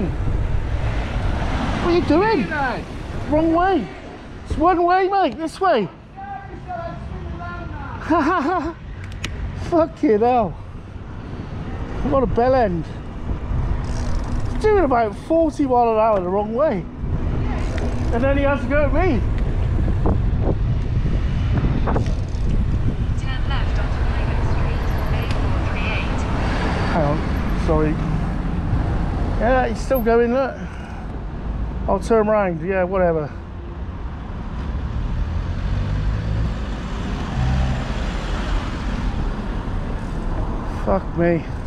doing? What are you doing? Wrong way. It's one way, mate. This way. Fucking hell. I'm on a bell end. It's doing about 40 miles an hour the wrong way. And then he has to go at me. Turn left onto Highland Street, A438. Hang on, sorry. Yeah, he's still going, look. I'll turn round, yeah, whatever. Fuck me.